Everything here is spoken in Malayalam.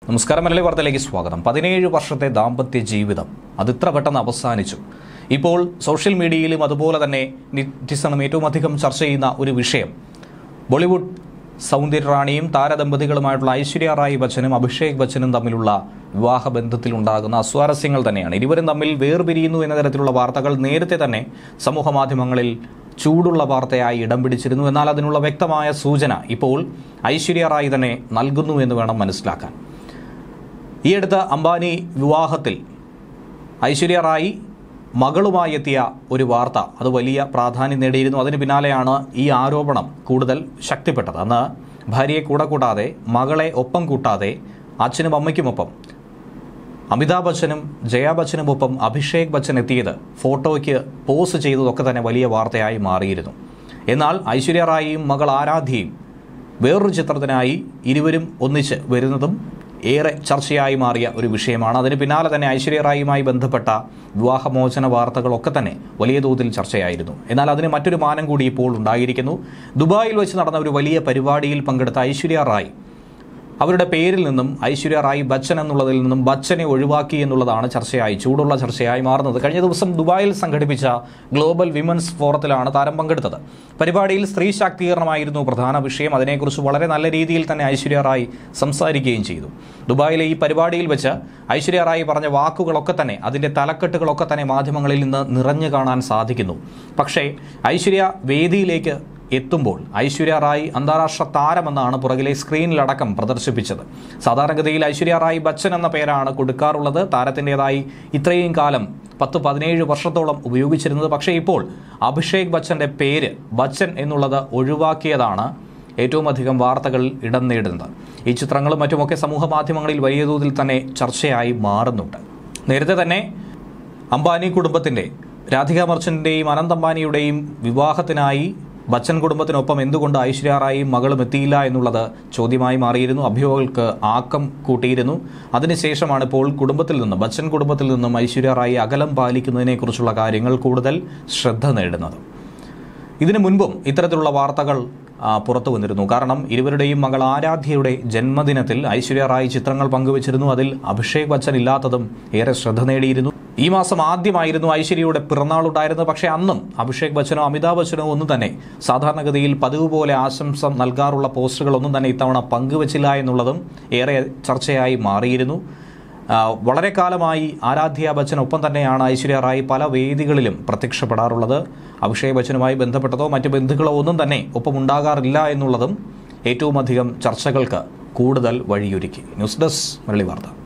നമസ്കാരം, മലയാളി വാർത്തയിലേക്ക് സ്വാഗതം. 17 വർഷത്തെ ദാമ്പത്യ ജീവിതം അതിത്ര പെട്ടെന്ന് അവസാനിച്ചു. ഇപ്പോൾ സോഷ്യൽ മീഡിയയിലും അതുപോലെ തന്നെ നെറ്റിസണും ഏറ്റവും അധികം ചർച്ച ചെയ്യുന്ന ഒരു വിഷയം ബോളിവുഡ് സൗന്ദര്യറാണിയും താരദമ്പതികളുമായിട്ടുള്ള ഐശ്വര്യ റായ് ബച്ചനും അഭിഷേക് ബച്ചനും തമ്മിലുള്ള വിവാഹബന്ധത്തിലുണ്ടാകുന്ന അസ്വാരസ്യങ്ങൾ തന്നെയാണ്. ഇരുവരും തമ്മിൽ വേർപിരിയുന്നു എന്ന തരത്തിലുള്ള വാർത്തകൾ നേരത്തെ തന്നെ സമൂഹ മാധ്യമങ്ങളിൽ ചൂടുള്ള വാർത്തയായി ഇടം പിടിച്ചിരുന്നു. എന്നാൽ അതിനുള്ള വ്യക്തമായ സൂചന ഇപ്പോൾ ഐശ്വര്യ റായ് തന്നെ നൽകുന്നു എന്ന് വേണം മനസ്സിലാക്കാൻ. ഈ അടുത്ത അംബാനി വിവാഹത്തിൽ ഐശ്വര്യ റായ് മകളുമായി എത്തിയ ഒരു വാർത്ത അത് വലിയ പ്രാധാന്യം നേടിയിരുന്നു. അതിന് പിന്നാലെയാണ് ഈ ആരോപണം കൂടുതൽ ശക്തിപ്പെട്ടത്. അന്ന് ഭാര്യയെ കൂടാതെ മകളെ ഒപ്പം കൂട്ടാതെ അച്ഛനും അമ്മയ്ക്കുമൊപ്പം അമിതാഭ് ബച്ചനും ജയാ ബച്ചനുമൊപ്പം അഭിഷേക് ബച്ചൻ എത്തിയത് ഫോട്ടോയ്ക്ക് പോസ്റ്റ് ചെയ്തതൊക്കെ തന്നെ വലിയ വാർത്തയായി മാറിയിരുന്നു. എന്നാൽ ഐശ്വര്യ റായിയും മകൾ ആരാധ്യയും വേറൊരു ചിത്രത്തിനായി ഇരുവരും ഒന്നിച്ച് വരുന്നതും ഏറെ ചർച്ചയായി മാറിയ ഒരു വിഷയമാണ്. അതിന് പിന്നാലെ തന്നെ ഐശ്വര്യ റായിയുമായി ബന്ധപ്പെട്ട വിവാഹമോചന വാർത്തകളൊക്കെ തന്നെ വലിയ തോതിൽ ചർച്ചയായിരുന്നു. എന്നാൽ അതിന് മറ്റൊരു മാനം കൂടി ഇപ്പോൾ ഉണ്ടായിരിക്കുന്നു. ദുബായിൽ വെച്ച് നടന്ന ഒരു വലിയ പരിപാടിയിൽ പങ്കെടുത്ത ഐശ്വര്യ റായ് അവരുടെ പേരിൽ നിന്നും ഐശ്വര്യ റായ് ബച്ചൻ എന്നുള്ളതിൽ നിന്നും ബച്ചനെ ഒഴിവാക്കി എന്നുള്ളതാണ് ചൂടുള്ള ചർച്ചയായി മാറുന്നത്. കഴിഞ്ഞ ദിവസം ദുബായിൽ സംഘടിപ്പിച്ച ഗ്ലോബൽ വിമൻസ് ഫോറത്തിലാണ് താരം പങ്കെടുത്തത്. പരിപാടിയിൽ സ്ത്രീ ശാക്തീകരണമായിരുന്നു പ്രധാന വിഷയം. അതിനെക്കുറിച്ച് വളരെ നല്ല രീതിയിൽ തന്നെ ഐശ്വര്യ റായ് സംസാരിക്കുകയും ചെയ്തു. ദുബായിലെ ഈ പരിപാടിയിൽ വെച്ച് ഐശ്വര്യ റായ് പറഞ്ഞ വാക്കുകളൊക്കെ തന്നെ അതിൻ്റെ തലക്കെട്ടുകളൊക്കെ തന്നെ മാധ്യമങ്ങളിൽ നിന്ന് നിറഞ്ഞു കാണാൻ സാധിക്കുന്നു. പക്ഷേ ഐശ്വര്യ വേദിയിലേക്ക് എത്തുമ്പോൾ ഐശ്വര്യ റായ് അന്താരാഷ്ട്ര താരമെന്നാണ് പുറകിലെ സ്ക്രീനിലടക്കം പ്രദർശിപ്പിച്ചത്. സാധാരണഗതിയിൽ ഐശ്വര്യ റായ് ബച്ചൻ എന്ന പേരാണ് കൊടുക്കാറുള്ളത്. താരത്തിൻ്റെതായി ഇത്രയും കാലം 10-17 വർഷത്തോളം ഉപയോഗിച്ചിരുന്നത്. പക്ഷേ ഇപ്പോൾ അഭിഷേക് ബച്ചൻ്റെ പേര് ബച്ചൻ എന്നുള്ളത് ഒഴിവാക്കിയതാണ് ഏറ്റവും അധികം വാർത്തകൾ ഇടം നേടുന്നത്. ഈ ചിത്രങ്ങളും മറ്റുമൊക്കെ സമൂഹ മാധ്യമങ്ങളിൽ വലിയ തോതിൽ തന്നെ ചർച്ചയായി മാറുന്നുണ്ട്. നേരത്തെ തന്നെ അംബാനി കുടുംബത്തിൻ്റെ രാധിക മർച്ചൻ്റെയും അനന്ത് അംബാനിയുടെയും വിവാഹത്തിനായി ബച്ചൻ കുടുംബത്തിനൊപ്പം എന്തുകൊണ്ട് ഐശ്വര്യ റായിയും മകളും എത്തിയില്ല എന്നുള്ളത് ചോദ്യമായി മാറിയിരുന്നു. അഭിയോഗങ്ങൾക്ക് ആക്കം കൂട്ടിയിരുന്നു. അതിനുശേഷമാണ് ഇപ്പോൾ ബച്ചൻ കുടുംബത്തിൽ നിന്നും ഐശ്വര്യ റായി അകലം പാലിക്കുന്നതിനെക്കുറിച്ചുള്ള കാര്യങ്ങൾ കൂടുതൽ ശ്രദ്ധ നേടുന്നത്. ഇതിനു മുൻപും ഇത്തരത്തിലുള്ള വാർത്തകൾ പുറത്തു വന്നിരുന്നു. കാരണം ഇരുവരുടെയും മകൾ ആരാധ്യയുടെ ജന്മദിനത്തിൽ ഐശ്വര്യ റായ് ചിത്രങ്ങൾ പങ്കുവച്ചിരുന്നു. അതിൽ അഭിഷേക് ബച്ചൻ ഇല്ലാത്തതും ഏറെ ശ്രദ്ധ നേടിയിരുന്നു. ഈ മാസം ആദ്യമായിരുന്നു ഐശ്വര്യയുടെ പിറന്നാൾ ഉണ്ടായിരുന്നത്. പക്ഷേ അന്നും അഭിഷേക് ബച്ചനോ അമിതാഭ് ബച്ചനോ ഒന്നും തന്നെ സാധാരണഗതിയിൽ പതിവ് പോലെ ആശംസ നൽകാറുള്ള പോസ്റ്റുകളൊന്നും തന്നെ ഇത്തവണ പങ്കുവച്ചില്ല എന്നുള്ളതും ഏറെ ചർച്ചയായി മാറിയിരുന്നു. വളരെ കാലമായി ആരാധ്യ ബച്ചനൊപ്പം തന്നെയാണ് ഐശ്വര്യ റായ് പല വേദികളിലും പ്രത്യക്ഷപ്പെടാറുള്ളത്. അഭിഷേക് ബച്ചനുമായി ബന്ധപ്പെട്ടതോ മറ്റ് ബന്ധുക്കളോ ഒന്നും തന്നെ ഒപ്പമുണ്ടാകാറില്ല എന്നുള്ളതും ഏറ്റവും അധികം ചർച്ചകൾക്ക് കൂടുതൽ വഴിയൊരുക്കി. ന്യൂസ് ഡെസ്ക് മലയാളി വാർത്ത.